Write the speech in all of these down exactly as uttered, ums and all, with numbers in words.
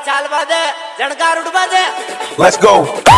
चाल बादे जड़का रुट बादे। Let's go.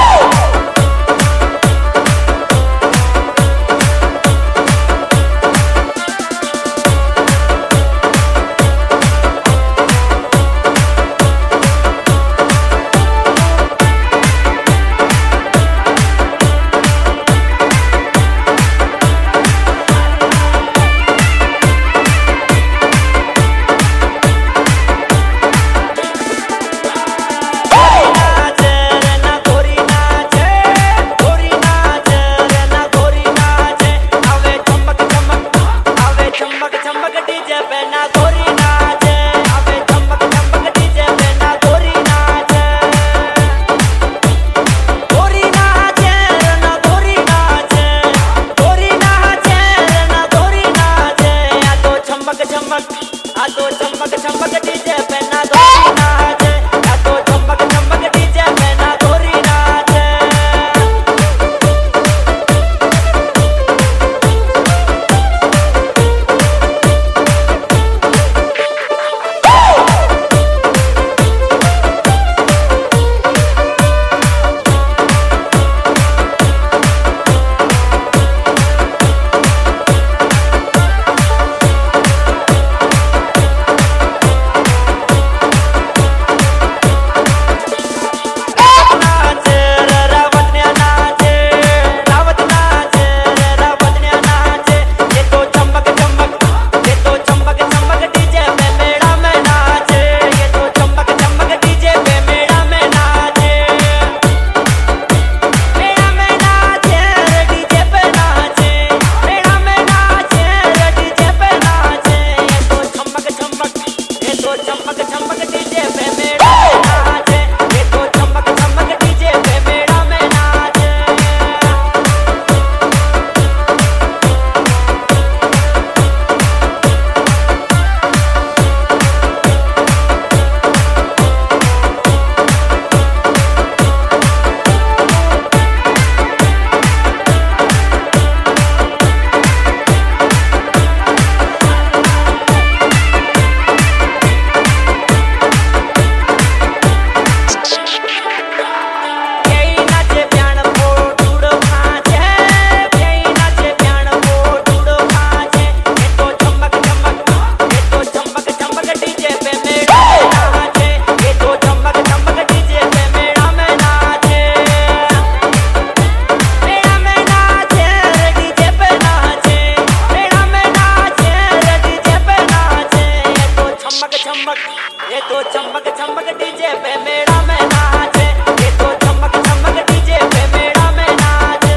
ये तो चमक चमक डीजे पे मेरा में नाचे, ये तो चमक चमक डीजे पे मेरा में नाचे।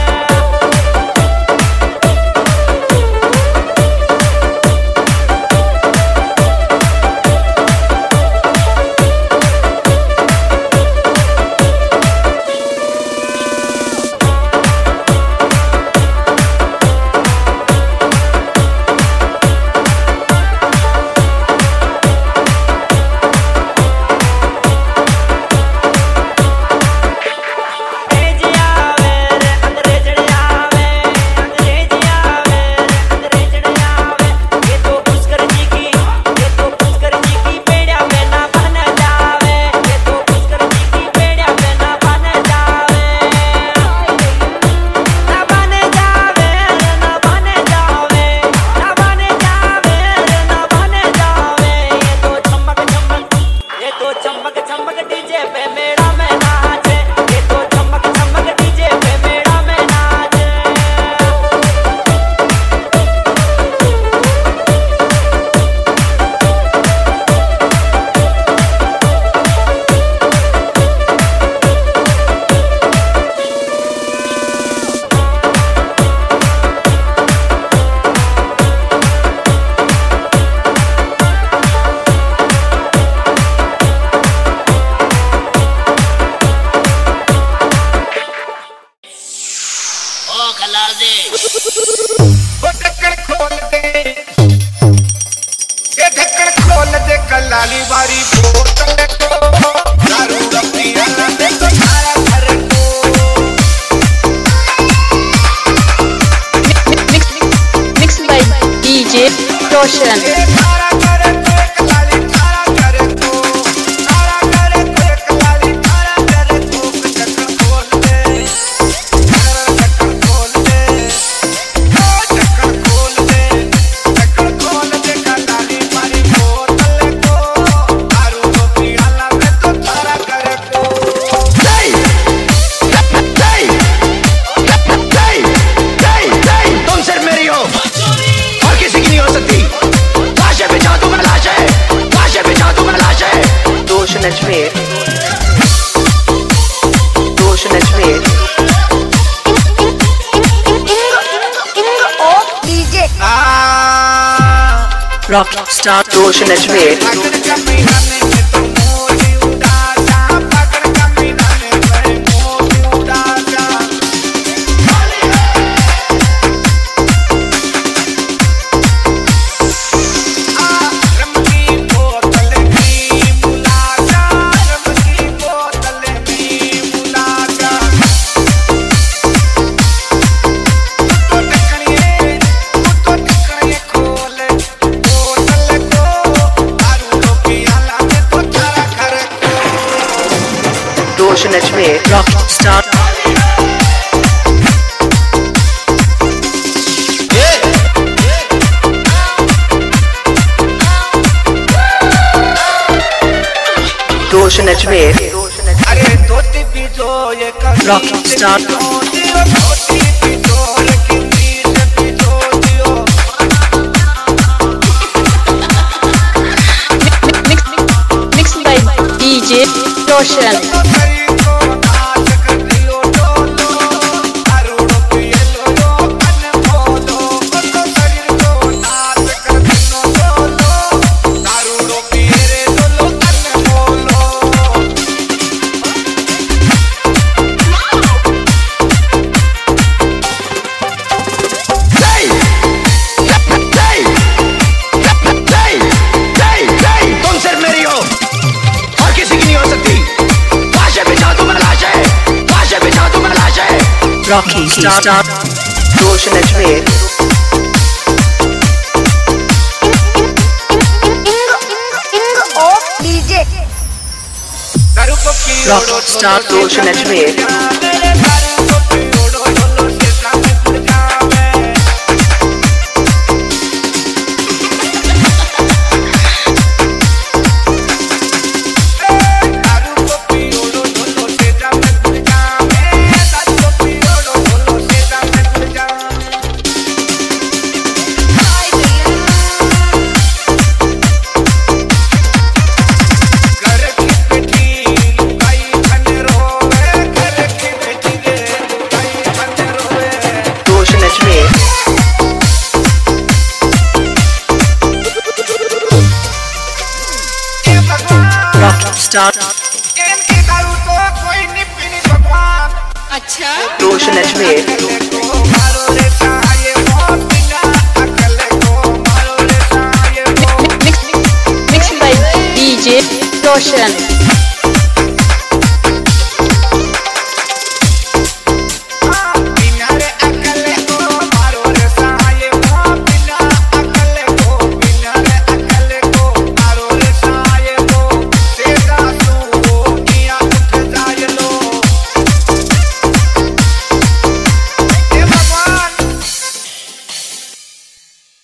लाली बारी बोतल को दारू रखी आला दे तो सारा घर को। Mix by DJ Roshan. सारा घर को एक लाली सारा घर को सारा घर Rockstar Roshan Ajmer. पकड़ कमीनाने में तो मोरी उड़ा जा, पकड़ कमीनाने में मोरी उड़ा जा। आ, रम की बोतल में मुला जा, रम की बोतल में मुला जा। तो ढक्कनिए, तो ढक्कनिए खोल बोतल को, दारू लो पियाला में तो थारा घर को। Roshan Ajmer. Rockstar. Roshan Ajmer. अरे धोती भी जो ये कमीज Rockstar. भी जो दियो, धोती भी जो ये कमीज भी जो दियो। Mix, mixed by D J Roshan. तो शरीर को नाच कर दियो डोलो, दारू लो पियलो यो कन खोलो। तो शरीर को नाच कर दियो डोलो, दारू लो पियरे डोलो कन खोलो। तुम सिर्फ मेरी हो और किसी की नहीं हो सकती। लाशें बिछा दूं मैं लाशें, लाशें बिछा दूं मैं लाशें। Rocky Star. Roshan Ajmer. दारू को पियो Rockstar Roshan Ajmer. मेरे दारू को पियो डोलो से सामने खुल जावे। दारू को पियो डोलो से सामने खुल जावे, दारू को पियो डोलो से सामने खुल जावे। घर की बेटी लुगाई बन रोवे, घर की बेटी रे लुगाई बन रोवे। Roshan Ajmer. हे भगवान, Rockstar. इनकी दारू तो कोई नहीं पीनी भगवान। Roshan Ajmer. अकल को मारो रे साये वो बिना, अकल को मारो रे साये वो। Mix, mixed by D J Roshan. बिना रे अकल को मारो रे साये वो बिना, अकल को बिना रे अकल को मारो रे साये वो। सेगा सू किया उठ जाए लो। हे भगवान,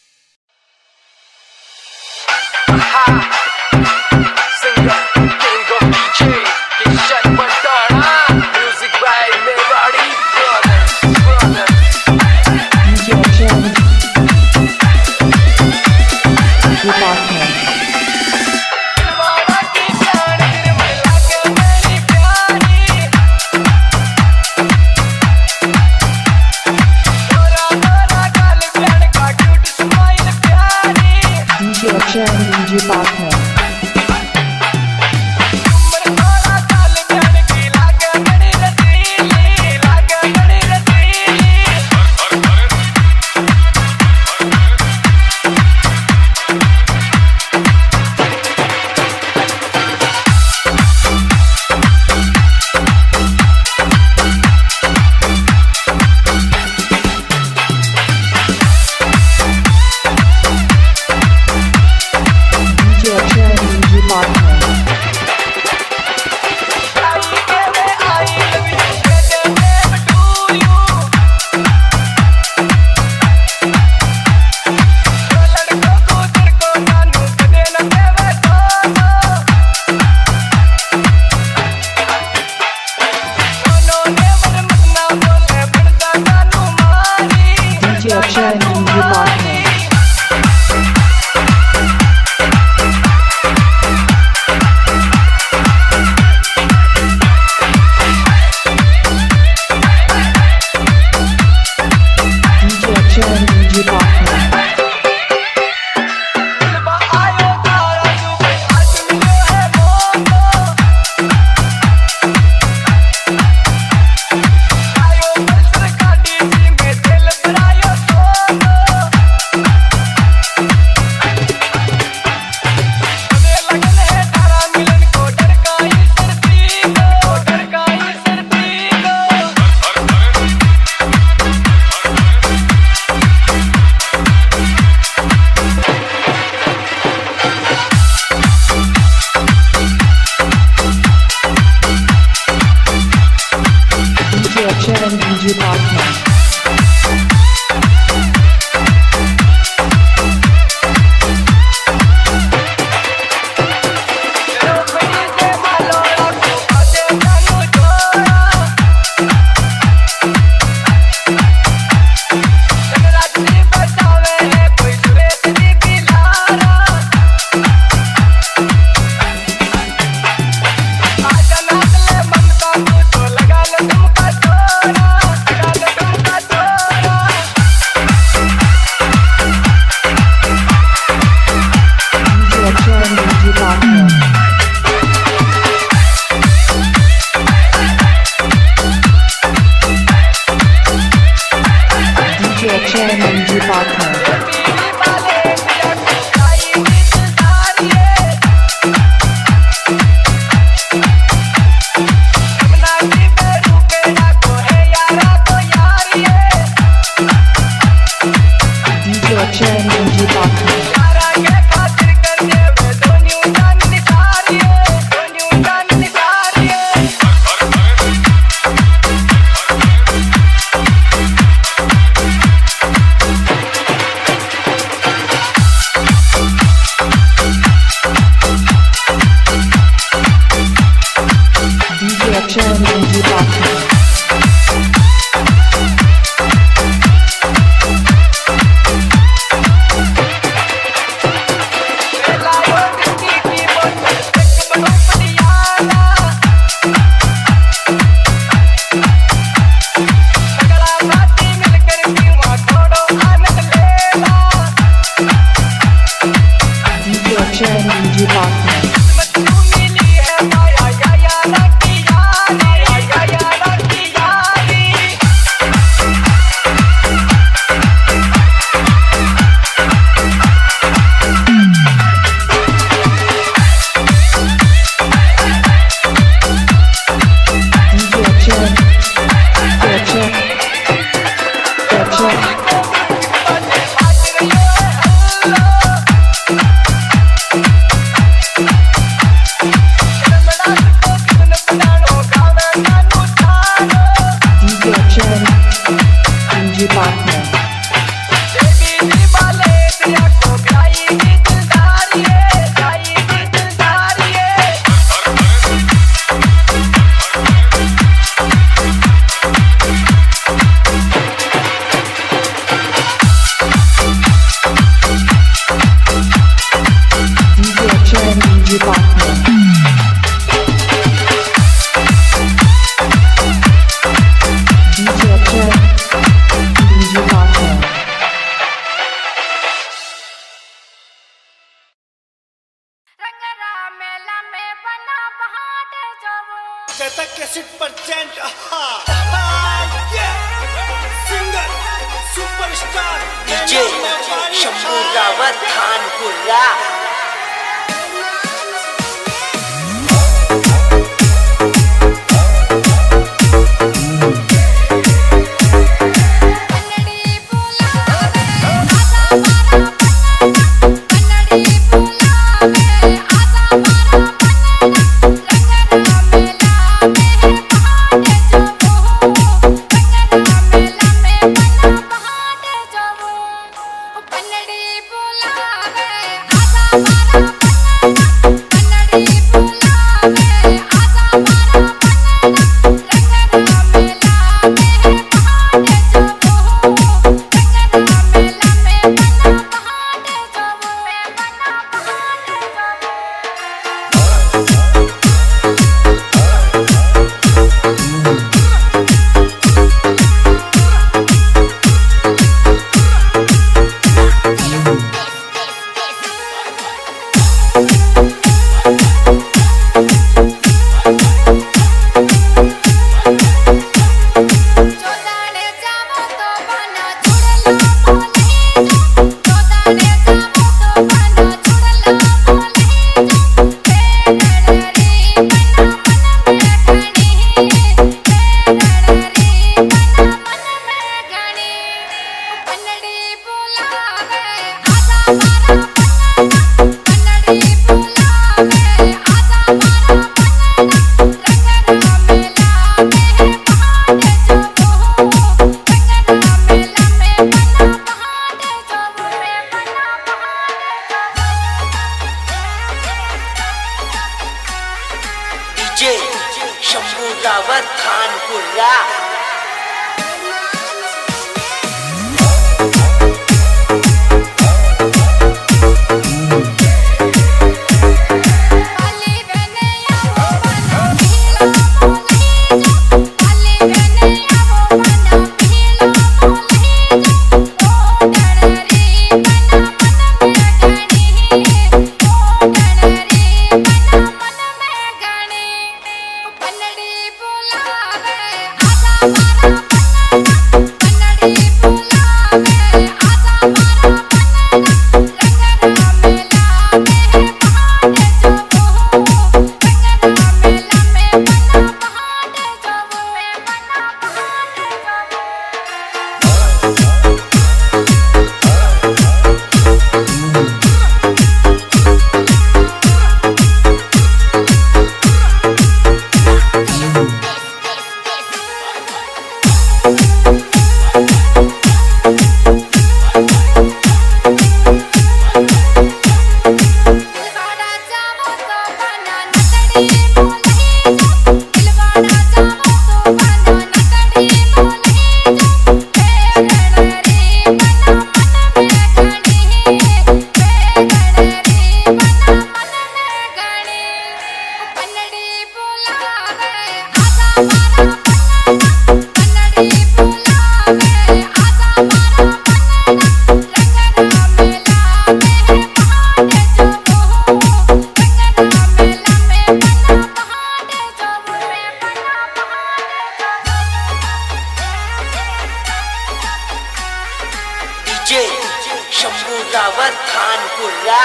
Singer, King D J partner. Bola, Rawat Khanpura. Shambhu Rawat Khanpura.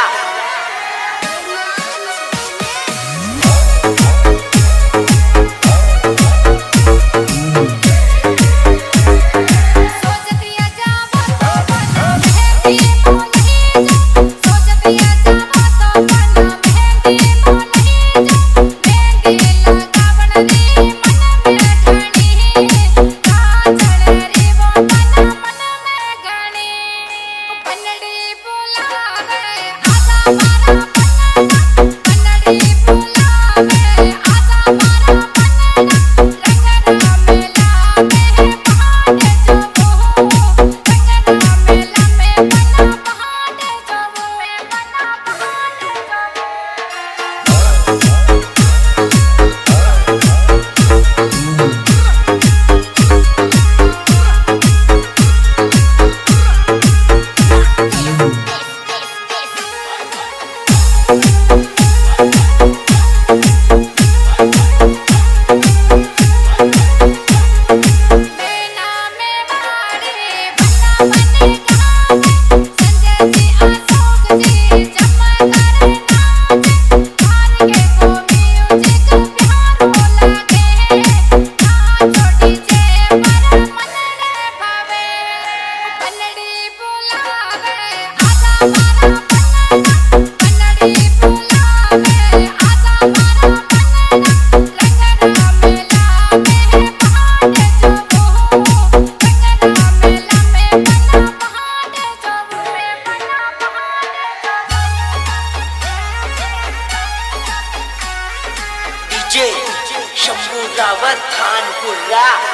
Shambhu Rawat Khanpura.